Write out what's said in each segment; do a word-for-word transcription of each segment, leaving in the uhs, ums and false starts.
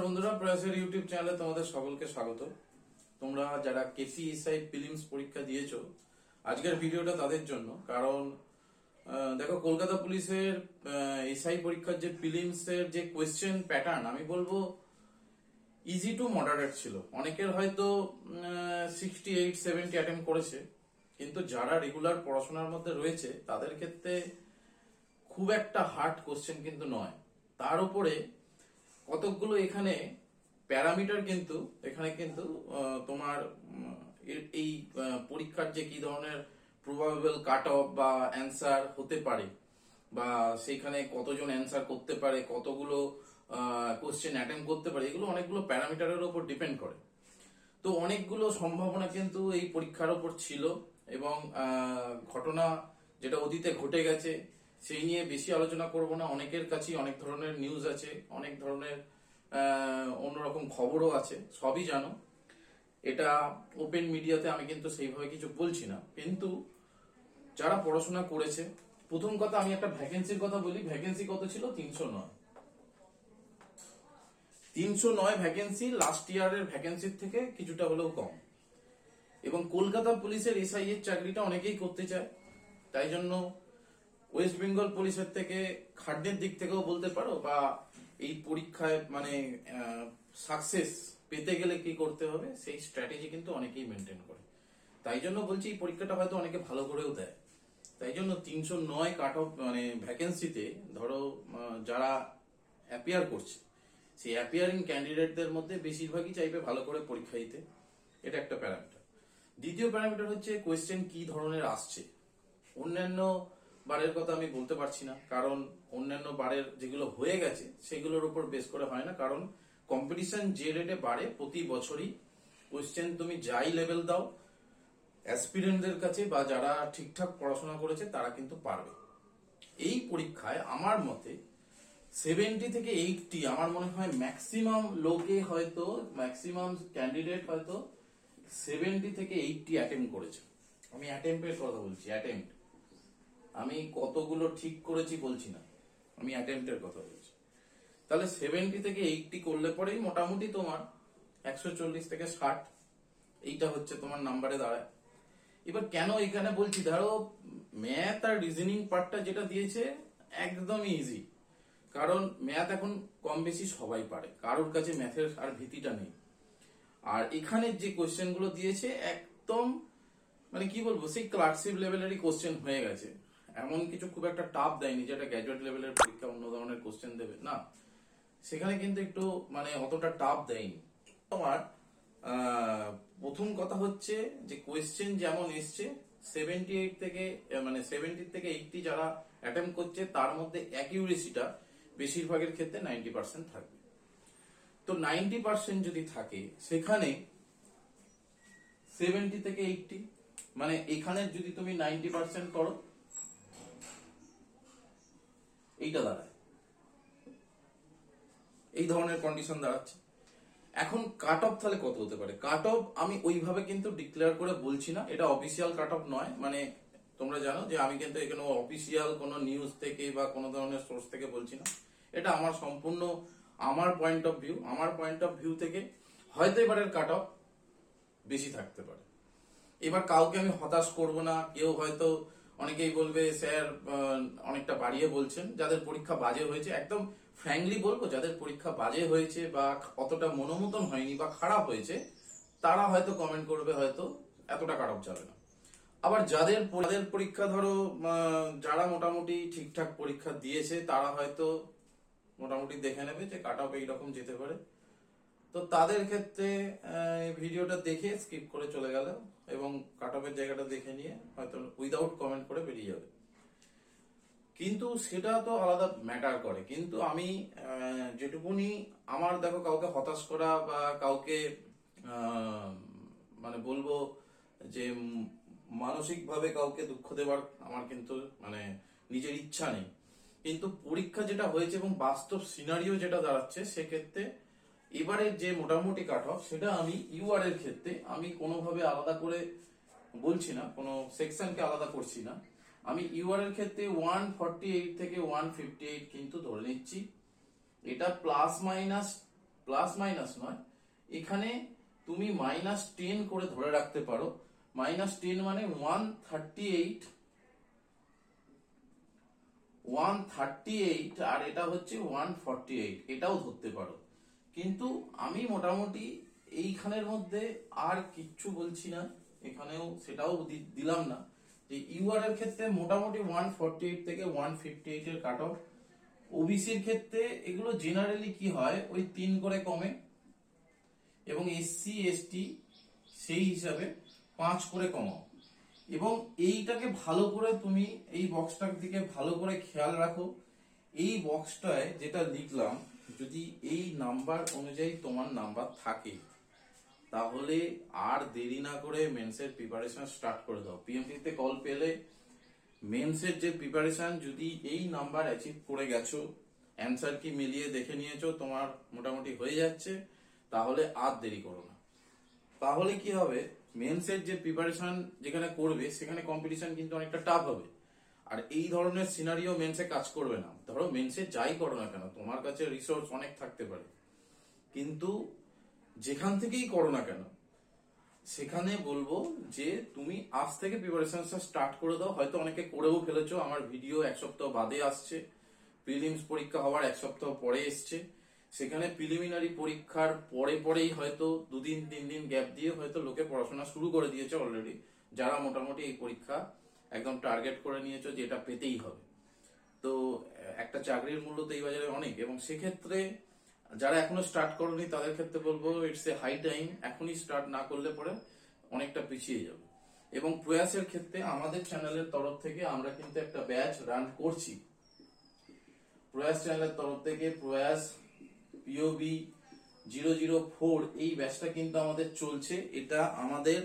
বন্ধুরা, প্রয়াসের ইউটিউব চ্যানেলে তোমাদের সকলকে স্বাগত। তোমরা যারা কেসি এসআই প্রিলিমস পরীক্ষা দিয়েছো, আজকের ভিডিওটা তাদের জন্য। কারণ দেখো, কলকাতা পুলিশের এসআই পরীক্ষার যে প্রিলিমস এর যে কোয়েশ্চেন প্যাটার্ন, আমি বলবো ইজি টু মডারেট ছিল। অনেকের হয়তো সিক্সটি এইট সেভেন্টি অ্যাটেম্প করেছে, কিন্তু যারা রেগুলার পড়াশোনার মধ্যে রয়েছে তাদের ক্ষেত্রে খুব একটা হার্ড কোশ্চেন কিন্তু নয়। তার উপরে কতকগুলো এখানে প্যারামিটার কিন্তু এখানে কিন্তু তোমার এই পরীক্ষার যে কি ধরনের প্রবাবেবল কাট অফ বা অ্যান্সার হতে পারে, বা সেইখানে কতজন অ্যান্সার করতে পারে, কতগুলো কোশ্চেন অ্যাটেম্প করতে পারে, এগুলো অনেকগুলো প্যারামিটারের উপর ডিপেন্ড করে। তো অনেকগুলো সম্ভাবনা কিন্তু এই পরীক্ষার উপর ছিল, এবং ঘটনা যেটা অতীতে ঘটে গেছে সেই নিয়ে বেশি আলোচনা করব না। অনেকের কাছেই অনেক ধরনের নিউজ আছে, অনেক ধরনের অন্যরকম খবরও আছে, সবই জানো। এটা ওপেন মিডিয়াতে আমি কিন্তু সেইভাবে কিছু বলছি না, কিন্তু যারা পড়াশোনা করেছে, প্রথম কথা আমি একটা ভ্যাকেন্সির কথা বলি। ভ্যাকেন্সি কত ছিল? তিনশো নয়। তিনশো নয় ভ্যাকেন্সি লাস্ট ইয়ারের ভ্যাকেন্সির থেকে কিছুটা হলেও কম। এবং কলকাতা পুলিশের এসআই এর চাকরিটা অনেকেই করতে চায়, তাই জন্য ওয়েস্ট বেঙ্গল পুলিশের থেকে খাটনির দিক থেকেও বলতে পারো, বা এই পরীক্ষায় মানে সাকসেস পেতে গেলে কি করতে হবে সেই স্ট্র্যাটেজি কিন্তু অনেকেই মেনটেন করে। তাই জন্য বলছি এই পরীক্ষাটা হয়তো অনেকে ভালো করেও দেয়। তাই জন্য তিনশো নয় কাট অফ মানে ভ্যাকেন্সিতে ধরো যারা অ্যাপিয়ার করছে, সেই অ্যাপিয়ারিং ক্যান্ডিডেটদের মধ্যে বেশিরভাগই চাইবে ভালো করে পরীক্ষা দিতে। এটা একটা প্যারামিটার। দ্বিতীয় প্যারামিটার হচ্ছে কোয়েশ্চেন কি ধরনের আসছে। অন্যান্য বারের কথা আমি বলতে পারছি না, কারণ অন্যান্য বারের যেগুলো হয়ে গেছে সেগুলোর উপর বেস করে হয় না। কারণ কম্পিটিশন যে রেটে বাড়ে প্রতি বছরই, কোয়েশ্চেন তুমি যাই লেভেল দাও অ্যাসপিরেন্টদের কাছে বা যারা ঠিকঠাক পড়াশোনা করেছে তারা কিন্তু পারবে। এই পরীক্ষায় আমার মতে সেভেন্টি থেকে এইটটি আমার মনে হয় ম্যাক্সিমাম লোকে হয়তো ম্যাক্সিমাম ক্যান্ডিডেট হয়তো সেভেন্টি থেকে এইটটি অ্যাটেম্প করেছে। আমি অ্যাটেম্পের কথা বলছি, অ্যাটেম্প। আমি কতগুলো ঠিক করেছি বলছি না, আমি অ্যাটেম্পটের কথা বলছি। তাহলে সেভেন্টি থেকে এইটটি করলে পরেই মোটামুটি তোমার একশো চল্লিশ থেকে ষাট এইটা হচ্ছে তোমার নাম্বারে দাঁড়ায়। এবার কেন এখানে বলছি, ধরো ম্যাথ আর রিজনিং পার্টটা যেটা দিয়েছে একদমই ইজি, কারণ ম্যাথ এখন কম বেশি সবাই পারে, কারোর কাছে ম্যাথের আর ভীতিটা নেই। আর এখানে যে কোশ্চেন গুলো দিয়েছে একদম মানে কি বলবো, সেই ক্লার্কশিপ লেভেলেরই কোশ্চেন হয়ে গেছে। এমন কিছু খুব একটা টাফ দেয়নি যেটা গ্র্যাজুয়েট লেভেলের পরীক্ষা অন্য ধরনের কোশ্চেন দেবে না, সেখানে কিন্তু একটু মানে অতটা টাফ দেয়নি। তোমার প্রথম কথা হচ্ছে যে কোয়েশ্চেন যেমন এসছে সেভেন্টি এইট থেকে মানে সেভেন্টি থেকে এইটটি যারা অ্যাটেম্প করছে তার মধ্যে অ্যাকিউরেসিটা বেশিরভাগের ক্ষেত্রে নাইনটি পার্সেন্ট থাকবে। তো নাইনটি পার্সেন্ট যদি থাকে সেখানে সেভেন্টি থেকে এইটটি মানে এখানে যদি তুমি নাইনটি পার্সেন্ট করো এইটা দাঁড়ায়, এই ধরনের কন্ডিশন দাঁড়াচ্ছে। এখন কাট অফ তাহলে কত হতে পারে? কাট অফ আমি ওইভাবে কিন্তু ডিক্লেয়ার করে বলছি না, এটা অফিসিয়াল কাট অফ নয়। মানে তোমরা জানো যে আমি কিন্তু এখানে অফিসিয়াল কোনো নিউজ থেকে বা কোনো ধরনের সোর্স থেকে বলছি না, এটা আমার সম্পূর্ণ আমার পয়েন্ট অফ ভিউ। আমার পয়েন্ট অফ ভিউ থেকে হয়তো এবারের কাট অফ বেশি থাকতে পারে। এবার কাউকে আমি হতাশ করব না। কেউ হয়তো অনেকেই বলবে স্যার অনেকটা বাড়িয়ে বলছেন, যাদের পরীক্ষা বাজে হয়েছে একদম ফ্র্যাঙ্কলি বলবো, যাদের পরীক্ষা বাজে হয়েছে বা অতটা মনোমতন হয়নি বা খারাপ হয়েছে তারা হয়তো কমেন্ট করবে হয়তো এতটা কাট অফ যাবে না। আবার যাদের যাদের পরীক্ষা ধরো যারা মোটামুটি ঠিকঠাক পরীক্ষা দিয়েছে তারা হয়তো মোটামুটি দেখে নেবে যে কাট অফ এইরকম যেতে পারে। তো তাদের ক্ষেত্রে ভিডিওটা দেখে স্কিপ করে চলে গেল এবং কাট অফের জায়গাটা দেখে নিয়ে হয়তো উইদাউট কমেন্ট করে বেরিয়ে যাবে, কিন্তু সেটা তো আলাদা ম্যাটার করে। কিন্তু আমি যেটুকুনি আমার দেখো, কাউকে হতাশ করা বা কাউকে মানে বলবো যে মানসিকভাবে কাউকে দুঃখ দেওয়ার আমার কিন্তু মানে নিজের ইচ্ছা নেই। কিন্তু পরীক্ষা যেটা হয়েছে এবং বাস্তব সিনারিও যেটা দাঁড়াচ্ছে সেক্ষেত্রে এবারের যে মোটামুটি কাট অফ সেটা আমি ইউআর এর ক্ষেত্রে আমি কোনোভাবে আলাদা করে বলছি না, কোনো সেকশনকে আলাদা করছি না। আমি ইউআর এর ক্ষেত্রে ওয়ান ফর্টি এইট থেকে ওয়ান ফিফটি এইট কিন্তু ধরে নিচ্ছি। এটা প্লাস মাইনাস প্লাস মাইনাস নয়, এখানে তুমি মাইনাস টেন করে ধরে রাখতে পারো। মাইনাস টেন মানে one thirty eight one thirty eight আর এটা হচ্ছে ওয়ান ফর্টি এইট, এটাও ধরতে পারো। কিন্তু আমি মোটামুটি এইখানের মধ্যে আর কিচ্ছু বলছি না, এখানেও সেটাও দিলাম না যে ইউআর এর ক্ষেত্রে মোটামুটি ওয়ান ফর্টি এইট থেকে ওয়ান ফিফটি এইট এর কাট অফ। ওবিসির ক্ষেত্রে এগুলো জেনারেলি কি হয়, ওই তিন করে কমে, এবং এসসি এসটি সেই হিসাবে পাঁচ করে কমাও। এবং এইটাকে ভালো করে তুমি এই বক্সটার দিকে ভালো করে খেয়াল রাখো। এই বক্সটায় যেটা লিখলাম, যদি এই নাম্বার অনুযায়ী তোমার নাম্বার থাকে তাহলে আর দেরি না করে মেন্সের প্রিপারেশন স্টার্ট করে দাও। পিএমটিতে কল পেলে মেন্সের যে প্রিপারেশন, যদি এই নাম্বার অ্যাচিভ করে গেছো, অ্যান্সার কি মিলিয়ে দেখে নিয়েছো, তোমার মোটামুটি হয়ে যাচ্ছে, তাহলে আর দেরি করো না। তাহলে কি হবে, মেন্সের যে প্রিপারেশন যেখানে করবে সেখানে কম্পিটিশন কিন্তু অনেকটা টাফ হবে। আর এই ধরনের সিনারিও মেন্সে কাজ করবে না। ধরো মেন্সে যাই করো না কেন, তোমার কাছে রিসোর্স অনেক থাকতে পারে, কিন্তু যেখান থেকেই করো না কেন সেখানে বলবো যে তুমি আজ থেকে প্রিপারেশনটা স্টার্ট করে দাও। হয়তো অনেকে করেও ফেলেছো, আমার ভিডিও এক সপ্তাহ বাদে আসছে, প্রিলিমস পরীক্ষা হওয়ার এক সপ্তাহ পরে এসছে, সেখানে প্রিলিমিনারি পরীক্ষার পরে পরেই হয়তো দুদিন তিন দিন গ্যাপ দিয়ে হয়তো লোকে পড়াশোনা শুরু করে দিয়েছে অলরেডি, যারা মোটামুটি এই পরীক্ষা একদম টার্গেট করে নিয়েছো যে এটা পেতেই হবে। তো একটা চাকরির মূল্য তো এই বাজারে অনেক, এবং সেক্ষেত্রে যারা এখনো স্টার্ট করনি তাদের ক্ষেত্রে বলবো ইটস এ হাই টাইম। এখনই স্টার্ট না করলে পরে অনেকটা পিছিয়ে যাবে। এবং প্রয়াসের ক্ষেত্রে আমাদের চ্যানেলের তরফ থেকে আমরা কিন্তু একটা ব্যাচ রান করছি। প্রয়াস চ্যানেলের তরফ থেকে প্রয়াস পিওবি জিরো জিরো ফোর এই ব্যাচটা কিন্তু আমাদের চলছে। এটা আমাদের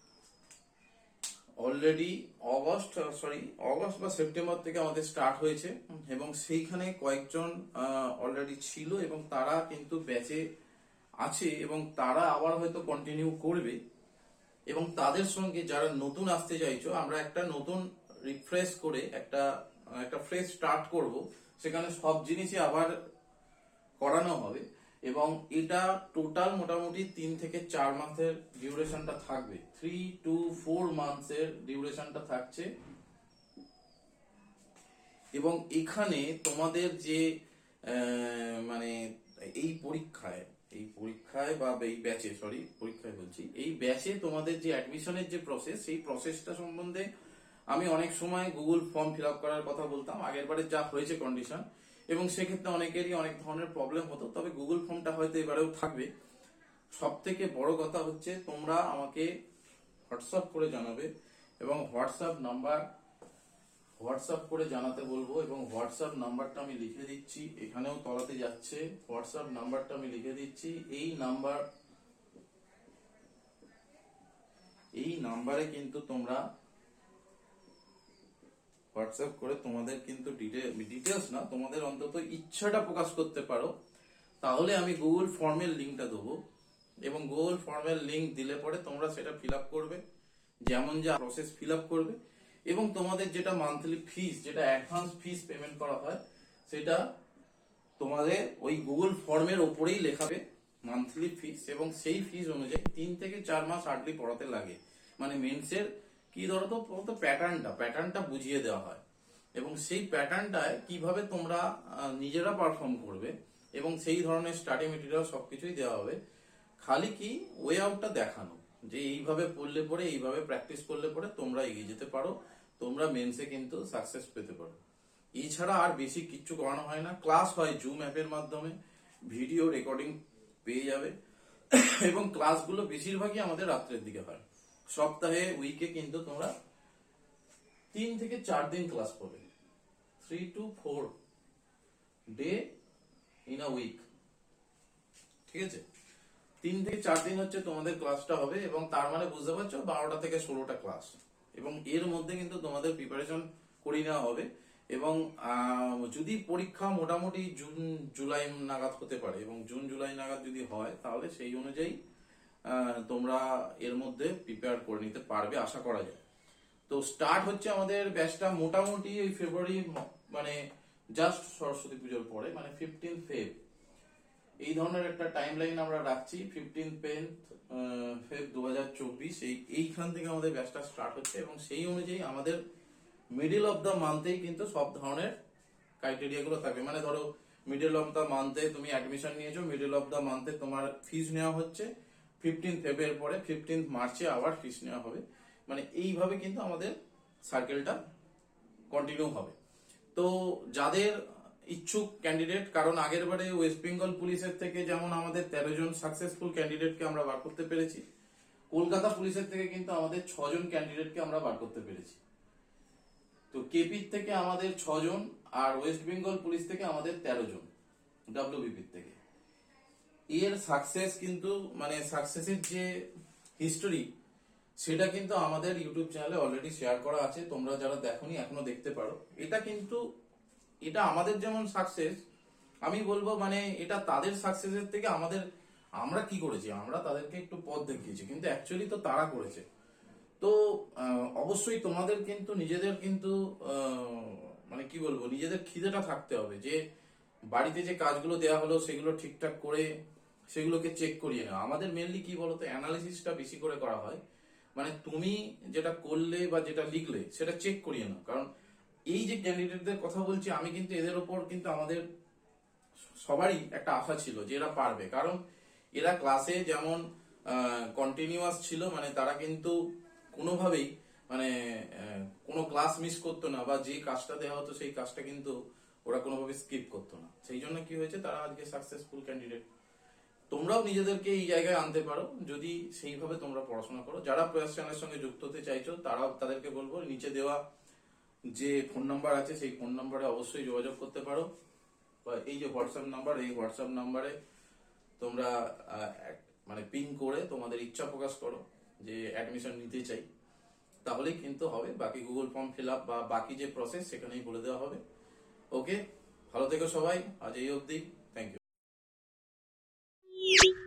অলরেডি অগস্ট সরি অগস্ট বা সেপ্টেম্বর থেকে আমাদের স্টার্ট হয়েছে, এবং সেইখানে কয়েকজন অলরেডি ছিল এবং তারা কিন্তু ব্যাচে আছে, এবং তারা আবার হয়তো কন্টিনিউ করবে। এবং তাদের সঙ্গে যারা নতুন আসতে চাইছো, আমরা একটা নতুন রিফ্রেশ করে একটা একটা ফ্রেশ স্টার্ট করব, সেখানে সব জিনিসই আবার করানো হবে। এবং এটা টোটাল মোটামুটি তিন থেকে চার মাসের ডিউরেশনটা থাকবে, থ্রি টু ফোর মান্থসের ডিউরেশনটা থাকছে। এবং এখানে তোমাদের যে মানে এই পরীক্ষায় এই পরীক্ষায় বা এই ব্যাচে সরি পরীক্ষায় বলছি এই ব্যাচে তোমাদের যে অ্যাডমিশনের যে প্রসেস, সেই প্রসেসটা সম্বন্ধে আমি অনেক সময় গুগল ফর্ম ফিল আপ করার কথা বলতাম, আগের বারে যা হয়েছে কন্ডিশন, এবং সেক্ষেত্রে অনেকেরই অনেক ধরনের প্রবলেম হতো। তবে গুগল ফর্মটা হয়তো এবারেও থাকবে। সব থেকে বড় কথা হচ্ছে তোমরা আমাকে হোয়াটসঅ্যাপ করে জানাবে, এবং হোয়াটসঅ্যাপ নাম্বার হোয়াটসঅ্যাপ করে জানাতে বলবো। এবং হোয়াটসঅ্যাপ নাম্বারটা আমি লিখে দিচ্ছি, এখানেও তলাতে যাচ্ছে, হোয়াটসঅ্যাপ নাম্বারটা আমি লিখে দিচ্ছি। এই নাম্বার এই নাম্বারে কিন্তু তোমরা হোয়াটসঅ্যাপ করে তোমাদের কিন্তু ডিটেলস না, তোমাদের অন্তত ইচ্ছাটা প্রকাশ করতে পারো। তাহলে আমি গুগল ফর্মের লিঙ্কটা দেবো, এবং গুগল ফর্মের লিঙ্ক দিলে পরে তোমরা সেটা ফিল আপ করবে, যেমন যা প্রসেস ফিল আপ করবে। এবং তোমাদের যেটা মান্থলি ফিস, যেটা অ্যাডভান্স ফিস পেমেন্ট করা হয়, সেটা তোমাদের ওই গুগল ফর্মের ওপরেই লেখাবে মান্থলি ফিস। এবং সেই ফিস অনুযায়ী তিন থেকে চার মাস হার্ডলি পড়াতে লাগে। মানে মেন্সের কি ধরো তো প্যাটার্নটা প্যাটার্নটা বুঝিয়ে দেওয়া হয়, এবং সেই প্যাটার্নটায় কিভাবে তোমরা নিজেরা পারফর্ম করবে, এবং সেই ধরনের স্টাডি মেটেরিয়াল সবকিছুই দেওয়া হবে। খালি কি ওয়ে আউটটা দেখানো, যে এইভাবে পড়লে পরে এইভাবে প্র্যাকটিস করলে পরে তোমরা এগিয়ে যেতে পারো, তোমরা মেন্সে কিন্তু সাকসেস পেতে পারো। এছাড়া আর বেশি কিচ্ছু করানো হয় না। ক্লাস হয় জুম অ্যাপের মাধ্যমে, ভিডিও রেকর্ডিং পেয়ে যাবে, এবং ক্লাসগুলো বেশিরভাগই আমাদের রাত্রের দিকে হয়। সপ্তাহে উইকে কিন্তু তোমরা তিন থেকে চার দিন ক্লাস পাবে, three to four day in a week. ঠিক আছে, তিন থেকে চার দিন হচ্ছে তোমাদের ক্লাসটা হবে, এবং তার মানে বুঝতে পারছো বারোটা থেকে ষোলোটা ক্লাস। এবং এর মধ্যে কিন্তু তোমাদের প্রিপারেশন করে নেওয়া হবে। এবং যদি পরীক্ষা মোটামুটি জুন জুলাই নাগাদ হতে পারে, এবং জুন জুলাই নাগাদ যদি হয়, তাহলে সেই অনুযায়ী তোমরা এর মধ্যে প্রিপেয়ার করে নিতে পারবে আশা করা যায়। তো স্টার্ট হচ্ছে আমাদের ব্যাচটা মোটামুটি ওই ফেব্রুয়ারি, মানে জাস্ট সরস্বতী পুজোর পরে, মানে ফিফটিন ফেব এই ধরনের একটা টাইম লাইন আমরা রাখছি। ফিফটিন পেন ফেব দু হাজার চব্বিশ এই এইখান থেকে আমাদের ব্যাচটা স্টার্ট হচ্ছে এবং সেই অনুযায়ী আমাদের মিডিল অফ দ্য মান্থেই কিন্তু সব ধরনের ক্রাইটেরিয়া গুলো থাকবে। মানে ধরো মিডল অফ দ্য মান্থে তুমি অ্যাডমিশন নিয়েছো, মিডল অফ দ্য মান্থে তোমার ফিস নেওয়া হচ্ছে, ফিফটিন ফেবের পরে ফিফটিন মার্চে আবার ফিস নেওয়া হবে। মানে এইভাবে কিন্তু আমাদের সার্কেলটা কন্টিনিউ হবে। তো যাদের ইচ্ছুক ক্যান্ডিডেট, কারণ আগের বারে ওয়েস্ট বেঙ্গল পুলিশের থেকে যেমন আমাদের তেরো জন সাকসেসফুল ক্যান্ডিডেটকে আমরা বার করতে পেরেছি, কলকাতা পুলিশের থেকে কিন্তু আমাদের ছজন ক্যান্ডিডেটকে আমরা বার করতে পেরেছি। তো কেপির থেকে আমাদের ছজন আর ওয়েস্ট বেঙ্গল পুলিশ থেকে আমাদের তেরো জন, ডাব্লিউবিপির থেকে। এর সাকসেস কিন্তু মানে সাকসেসের যে হিস্টোরি সেটা কিন্তু আমাদের ইউটিউব চ্যানেলে অলরেডি শেয়ার করা আছে, তোমরা যারা দেখোনি এখনো দেখতে পারো। এটা কিন্তু এটা আমাদের যেমন সাকসেস, আমি বলবো মানে এটা তাদের সাকসেসের থেকে আমাদের, আমরা কি করেছি, আমরা তাদেরকে একটু পথ দেখিয়েছি, কিন্তু অ্যাকচুয়ালি তো তারা করেছে। তো আহ, অবশ্যই তোমাদের কিন্তু নিজেদের কিন্তু আহ, মানে কি বলবো, নিজেদের খিদেটা থাকতে হবে যে বাড়িতে যে কাজগুলো দেওয়া হলো সেগুলো ঠিকঠাক করে সেগুলোকে চেক করিয়ে নেওয়া। আমাদের মেনলি কি বলতো, অ্যানালিসিসটা বেশি করে করা হয়। মানে তুমি যেটা করলে বা যেটা লিখলে সেটা চেক করিয়ে নাও। কারণ এই যে ক্যান্ডিডেটদের কথা বলছি আমি, কিন্তু এদের ওপর কিন্তু আমাদের সবারই একটা আশা ছিল যে এরা পারবে। কারণ এরা ক্লাসে যেমন কন্টিনিউয়াস ছিল, মানে তারা কিন্তু কোনোভাবেই মানে আহ, কোনো ক্লাস মিস করতো না, বা যে কাজটা দেওয়া হতো সেই কাজটা কিন্তু ওরা কোনোভাবে স্কিপ করতো না। সেই জন্য কি হয়েছে, তারা আজকে সাকসেসফুল ক্যান্ডিডেট। তোমরাও নিজেদেরকে এই জায়গায় আনতে পারো যদি সেইভাবে তোমরা পড়াশোনা করো। যারা প্রয়াস চ্যানেলের সঙ্গে যুক্ত হতে চাইছো তারাও, তাদেরকে বলবো নিচে দেওয়া যে ফোন নাম্বার আছে সেই ফোন নাম্বারে অবশ্যই যোগাযোগ করতে পারো, বা এই যে হোয়াটসঅ্যাপ নাম্বার, এই হোয়াটসঅ্যাপ নাম্বারে তোমরা আহ, এক- মানে পিং করে তোমাদের ইচ্ছা প্রকাশ করো যে অ্যাডমিশন নিতে চাই, তাহলেই কিন্তু হবে। বাকি গুগল ফর্ম ফিল আপ বা বাকি যে প্রসেস সেখানেই বলে দেওয়া হবে। ওকে, ভালো থেকো সবাই, আজ এই অবধি, থ্যাংক ইউ।